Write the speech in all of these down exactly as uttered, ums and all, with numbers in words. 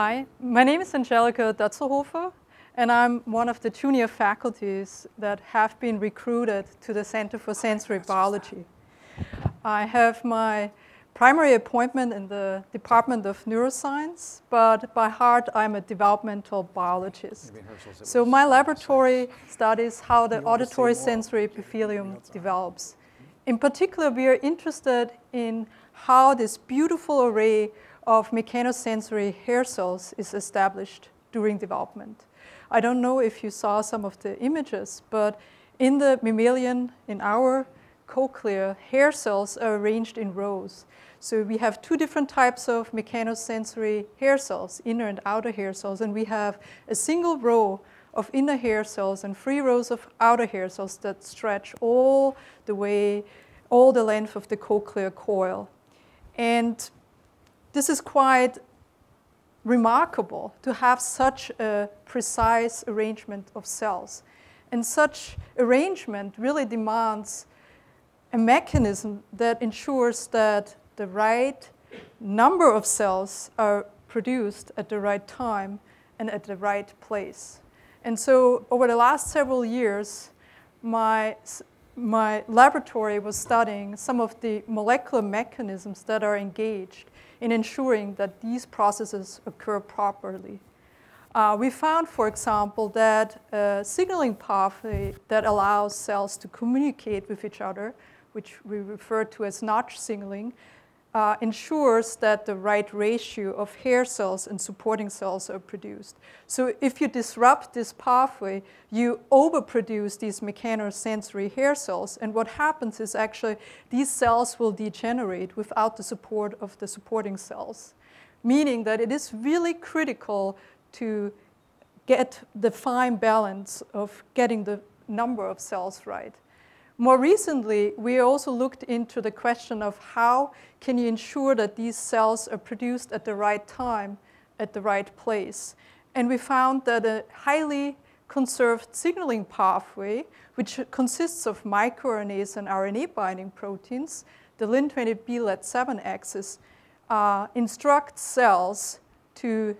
Hi, my name is Angelika Doetzlhofer, and I'm one of the junior faculties that have been recruited to the Center for Sensory Biology. I have my primary appointment in the Department of Neuroscience, but by heart I'm a developmental biologist. So my laboratory studies how the auditory sensory epithelium develops. In particular, we are interested in how this beautiful array of mechanosensory hair cells is established during development. I don't know if you saw some of the images, but in the mammalian, in our cochlea, hair cells are arranged in rows. So we have two different types of mechanosensory hair cells, inner and outer hair cells, and we have a single row of inner hair cells and three rows of outer hair cells that stretch all the way, all the length of the cochlear coil. And this is quite remarkable to have such a precise arrangement of cells. And such arrangement really demands a mechanism that ensures that the right number of cells are produced at the right time and at the right place. And so over the last several years, my, my laboratory was studying some of the molecular mechanisms that are engaged in ensuring that these processes occur properly. Uh, we found, for example, that a signaling pathway that allows cells to communicate with each other, which we refer to as notch signaling, uh, ensures that the right ratio of hair cells and supporting cells are produced. So if you disrupt this pathway, you overproduce these mechanosensory hair cells, and what happens is actually these cells will degenerate without the support of the supporting cells, meaning that it is really critical to get the fine balance of getting the number of cells right. More recently, we also looked into the question of how can you ensure that these cells are produced at the right time, at the right place. And we found that a highly conserved signaling pathway, which consists of microRNAs and R N A-binding proteins, the L I N twenty B L A T seven axis, uh, instructs cells to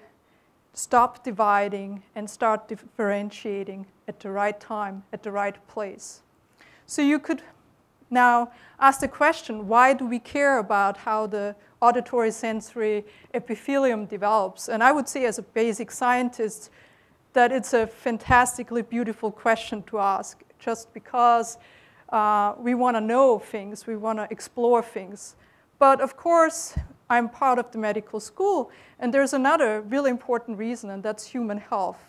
stop dividing and start differentiating at the right time, at the right place. So you could now ask the question, why do we care about how the auditory sensory epithelium develops? And I would say as a basic scientist that it's a fantastically beautiful question to ask, just because uh, we want to know things, we want to explore things. But of course, I'm part of the medical school, and there's another really important reason, and that's human health.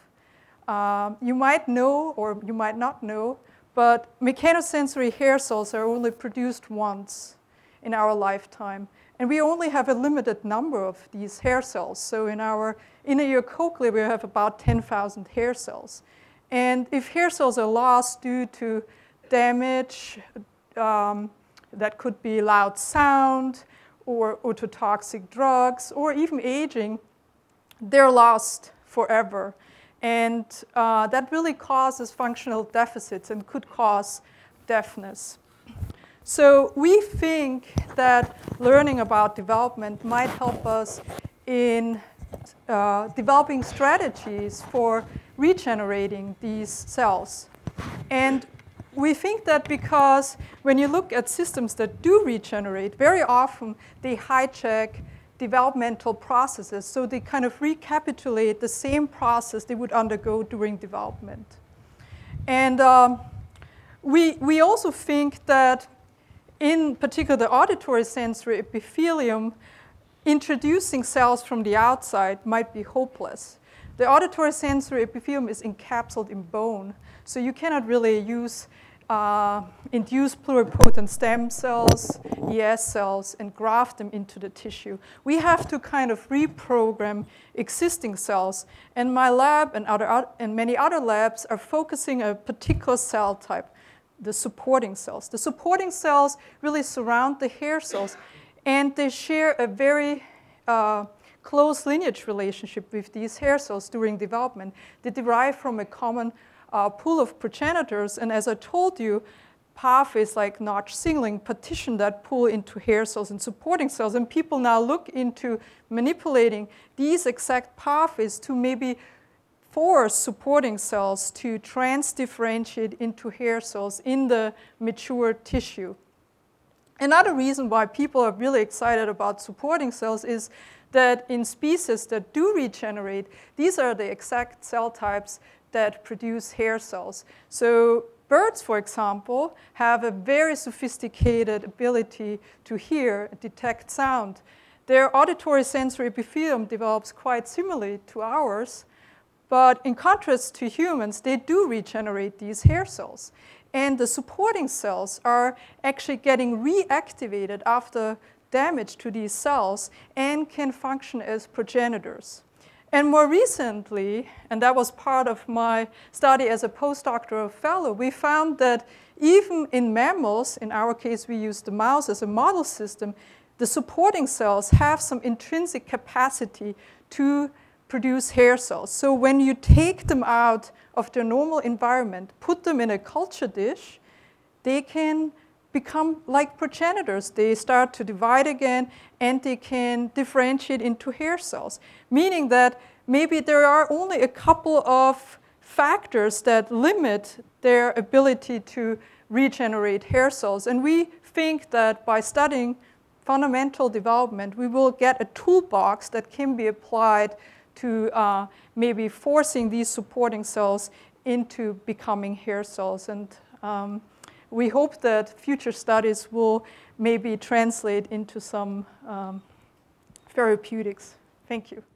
Um, you might know, or you might not know, but mechanosensory hair cells are only produced once in our lifetime. And we only have a limited number of these hair cells. So in our inner ear cochlea, we have about ten thousand hair cells. And if hair cells are lost due to damage, um, that could be loud sound, or ototoxic drugs, or even aging, they're lost forever. And uh, that really causes functional deficits and could cause deafness. So we think that learning about development might help us in uh, developing strategies for regenerating these cells. And we think that because when you look at systems that do regenerate, very often they hijack developmental processes, so they kind of recapitulate the same process they would undergo during development. And um, we, we also think that in particular the auditory sensory epithelium, introducing cells from the outside might be hopeless. The auditory sensory epithelium is encapsulated in bone, so you cannot really use Uh, induce pluripotent stem cells, E S cells, and graft them into the tissue. We have to kind of reprogram existing cells. And my lab and, other, and many other labs are focusing on a particular cell type, the supporting cells. The supporting cells really surround the hair cells, and they share a very uh, close lineage relationship with these hair cells during development. They derive from a common Uh, pool of progenitors, and as I told you, pathways like notch signaling, partition that pull into hair cells and supporting cells. And people now look into manipulating these exact pathways to maybe force supporting cells to trans-differentiate into hair cells in the mature tissue. Another reason why people are really excited about supporting cells is that in species that do regenerate, these are the exact cell types that produce hair cells. So birds, for example, have a very sophisticated ability to hear, detect sound. Their auditory sensory epithelium develops quite similarly to ours, but in contrast to humans, they do regenerate these hair cells. And the supporting cells are actually getting reactivated after damage to these cells and can function as progenitors. And more recently, and that was part of my study as a postdoctoral fellow, we found that even in mammals, in our case we used the mouse as a model system, the supporting cells have some intrinsic capacity to produce hair cells. So when you take them out of their normal environment, put them in a culture dish, they can become like progenitors. They start to divide again, and they can differentiate into hair cells, meaning that maybe there are only a couple of factors that limit their ability to regenerate hair cells. And we think that by studying fundamental development, we will get a toolbox that can be applied to uh, maybe forcing these supporting cells into becoming hair cells. And um, we hope that future studies will maybe translate into some um, therapeutics. Thank you.